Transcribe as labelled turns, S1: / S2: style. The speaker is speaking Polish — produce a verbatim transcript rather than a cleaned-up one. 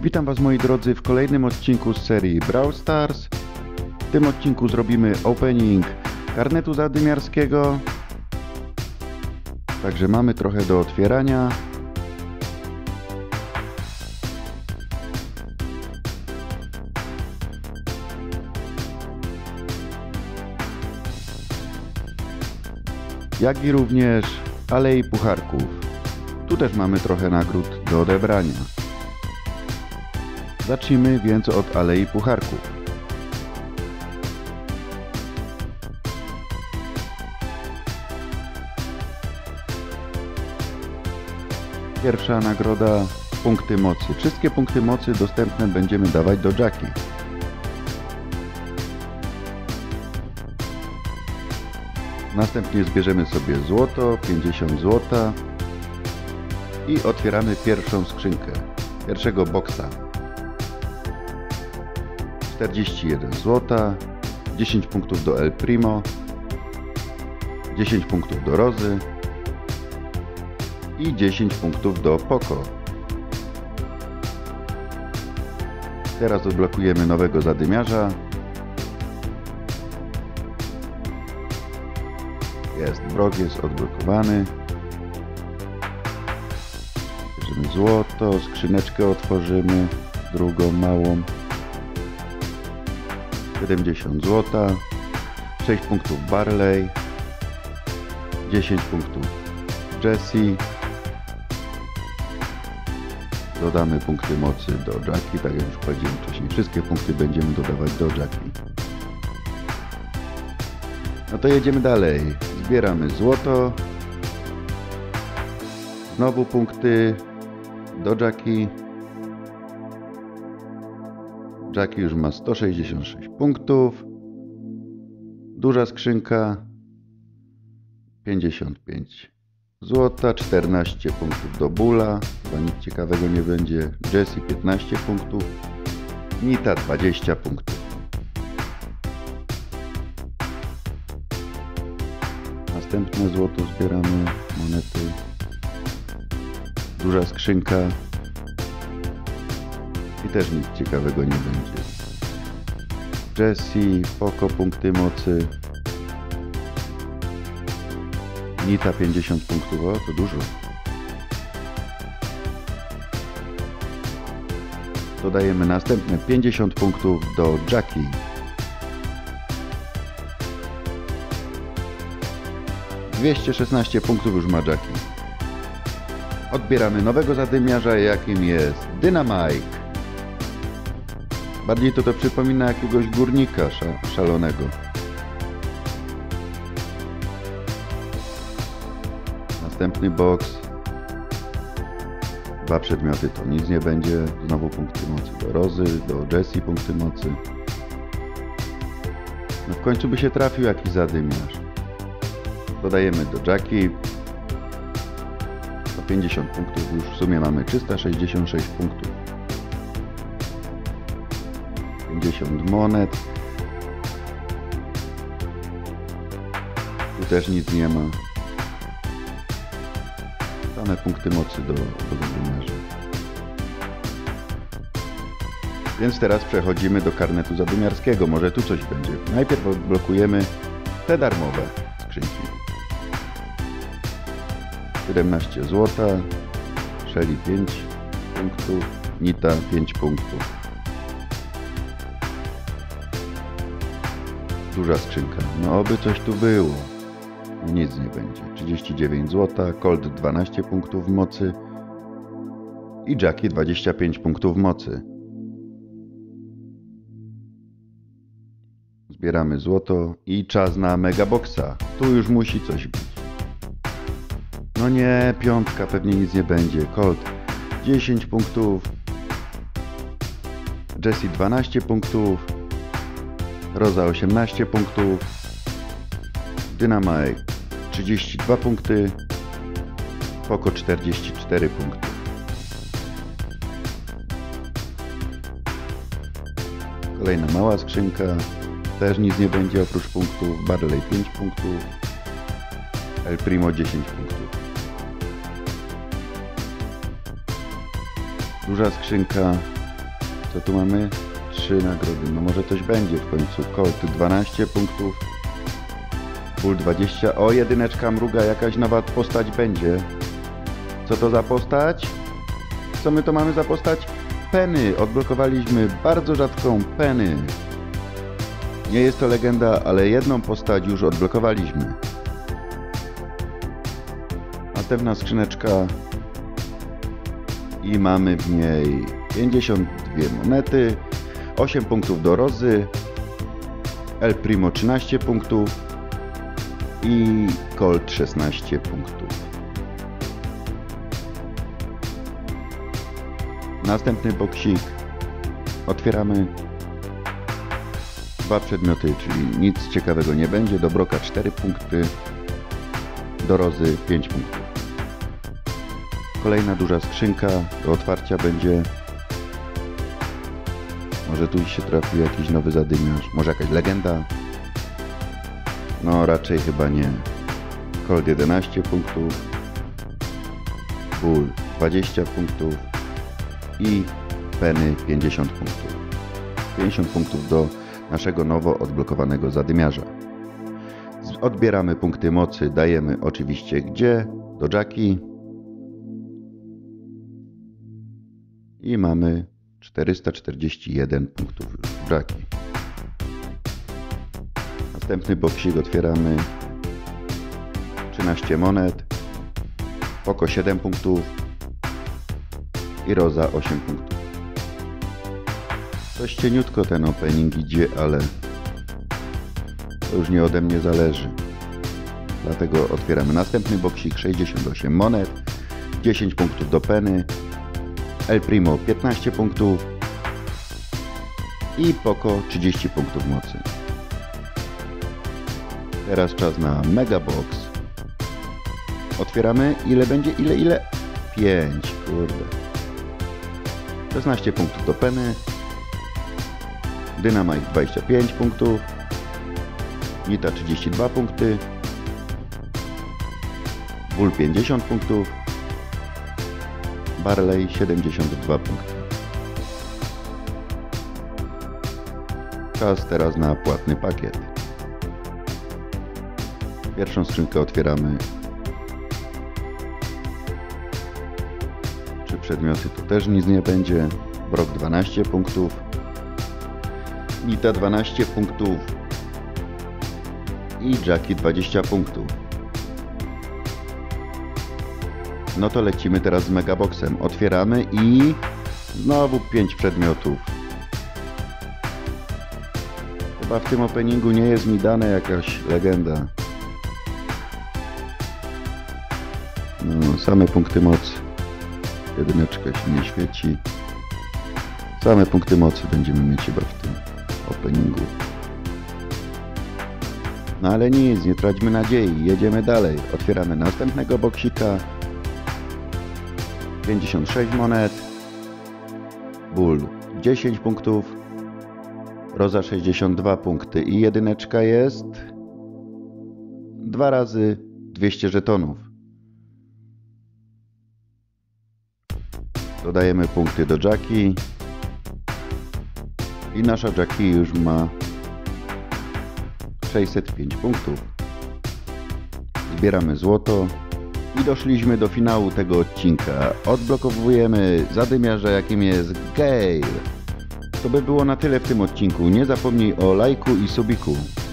S1: Witam Was, moi drodzy, w kolejnym odcinku z serii Brawl Stars. W tym odcinku zrobimy opening karnetu zadymiarskiego. Także mamy trochę do otwierania. Jak i również Alei Pucharków. Tu też mamy trochę nagród do odebrania. Zacznijmy więc od Alei Pucharków. Pierwsza nagroda, punkty mocy. Wszystkie punkty mocy dostępne będziemy dawać do Jackie. Następnie zbierzemy sobie złoto, pięćdziesiąt złota i otwieramy pierwszą skrzynkę, pierwszego boksa. czterdzieści jeden złota, dziesięć punktów do El Primo, dziesięć punktów do Rozy i dziesięć punktów do Poco. Teraz odblokujemy nowego zadymiarza. Jest, Brock jest odblokowany. Bierzemy złoto, skrzyneczkę otworzymy, drugą małą. siedemdziesiąt złota, sześć punktów Barley, dziesięć punktów Jessie. Dodamy punkty mocy do Jackie, tak jak już powiedziałem wcześniej, wszystkie punkty będziemy dodawać do Jackie. No to jedziemy dalej, zbieramy złoto, znowu punkty do Jackie. Jackie już ma sto sześćdziesiąt sześć punktów. Duża skrzynka, pięćdziesiąt pięć złota, czternaście punktów do Bulla, chyba nic ciekawego nie będzie. Jessie piętnaście punktów, Nita dwadzieścia punktów. Następne złoto zbieramy, monety. Duża skrzynka. I też nic ciekawego nie będzie. Jessie, Poco, punkty mocy. Nita pięćdziesiąt punktów, o to dużo. Dodajemy następne pięćdziesiąt punktów do Jackie. dwieście szesnaście punktów już ma Jackie. Odbieramy nowego zadymiarza, jakim jest Dynamite. Bardziej to to przypomina jakiegoś górnika szalonego. Następny boks. Dwa przedmioty to nic nie będzie. Znowu punkty mocy do Rozy, do Jessie punkty mocy. No w końcu by się trafił jakiś zadymiarz. Dodajemy do Jackie. Do pięćdziesiąt punktów już w sumie mamy trzysta sześćdziesiąt sześć punktów. pięćdziesiąt monet. Tu też nic nie ma. Same punkty mocy do, do zadymiarza. Więc teraz przechodzimy do karnetu zadymiarskiego. Może tu coś będzie. Najpierw odblokujemy te darmowe skrzynki. siedemnaście złota, Shelly pięć punktów, Nita pięć punktów. Duża skrzynka. No oby coś tu było. Nic nie będzie. trzydzieści dziewięć złota, Colt dwanaście punktów mocy i Jackie dwadzieścia pięć punktów mocy. Zbieramy złoto i czas na megaboxa. Tu już musi coś być. No nie, piątka, pewnie nic nie będzie. Colt dziesięć punktów, Jessie dwanaście punktów, Roza osiemnaście punktów, Dynamite trzydzieści dwa punkty, Poco czterdzieści cztery punkty. Kolejna mała skrzynka, też nic nie będzie oprócz punktów. Barley pięć punktów, El Primo dziesięć punktów. Duża skrzynka, Co tu mamy? Trzy nagrody. No może coś będzie w końcu. Colt dwanaście punktów. Bull dwadzieścia. O, jedyneczka mruga. Jakaś nowa postać będzie. Co to za postać? Co my to mamy za postać? Penny. Odblokowaliśmy bardzo rzadką Penny. Nie jest to legenda, ale jedną postać już odblokowaliśmy. Następna skrzyneczka. I mamy w niej pięćdziesiąt dwie monety, osiem punktów do Rozy, El Primo trzynaście punktów i Colt szesnaście punktów. Następny boksik. Otwieramy dwa przedmioty, czyli nic ciekawego nie będzie. Do Broka cztery punkty, do Rozy pięć punktów. Kolejna duża skrzynka do otwarcia będzie. Może tu się trafi jakiś nowy zadymiarz, może jakaś legenda. No raczej chyba nie. Colt jedenaście punktów, Bull dwadzieścia punktów i Penny pięćdziesiąt punktów. pięćdziesiąt punktów do naszego nowo odblokowanego zadymiarza. Odbieramy punkty mocy, dajemy oczywiście gdzie? Do Jackie. I mamy czterysta czterdzieści jeden punktów już w Jackie. Następny boksik otwieramy. trzynaście monet. Poco siedem punktów. I Roza osiem punktów. Dość cieniutko ten opening idzie, ale to już nie ode mnie zależy. Dlatego otwieramy następny boksik. sześćdziesiąt osiem monet. dziesięć punktów do Penny. El Primo piętnaście punktów i Poco trzydzieści punktów mocy. Teraz czas na Mega Box. Otwieramy. Ile będzie? Ile? Ile? pięć. Kurde. szesnaście punktów do Penny. Dynamite dwadzieścia pięć punktów. Nita trzydzieści dwa punkty. Bull pięćdziesiąt punktów. Barley siedemdziesiąt dwa punkty. Czas teraz na płatny pakiet. Pierwszą skrzynkę otwieramy. Czy przedmioty tu też nic nie będzie? Brok dwanaście punktów. Nita dwanaście punktów. I Jackie dwadzieścia punktów. No to lecimy teraz z Megaboxem. Otwieramy i znowu pięć przedmiotów. Chyba w tym openingu nie jest mi dane jakaś legenda. No, same punkty mocy. Jedyneczka się nie świeci. Same punkty mocy będziemy mieć chyba w tym openingu. No ale nic, nie traćmy nadziei. Jedziemy dalej. Otwieramy następnego boksika. pięćdziesiąt sześć monet. Bull dziesięć punktów. Roza sześćdziesiąt dwa punkty. I jedyneczka jest dwa razy dwieście żetonów. Dodajemy punkty do Jackie. I nasza Jackie już ma sześćset pięć punktów. Zbieramy złoto. I doszliśmy do finału tego odcinka. Odblokowujemy zadymiarza, jakim jest Gale. To by było na tyle w tym odcinku. Nie zapomnij o lajku i subiku.